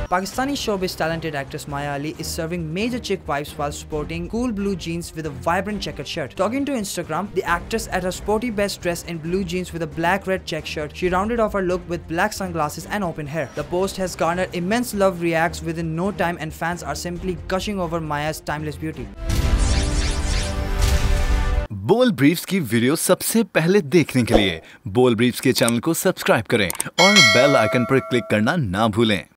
Pakistani showbiz talented actress Maya Ali is serving major chick vibes while sporting cool blue jeans with a vibrant checkered shirt. Talking to Instagram, the actress at her sporty best dressed in blue jeans with a black-red check shirt. She rounded off her look with black sunglasses and open hair. The post has garnered immense love reacts within no time, and fans are simply gushing over Maya's timeless beauty. Bol briefs की video सबसे पहले देखने के लिए बोल briefs के channel को subscribe करें और बेल आइकन पर क्लिक करना ना भूलें।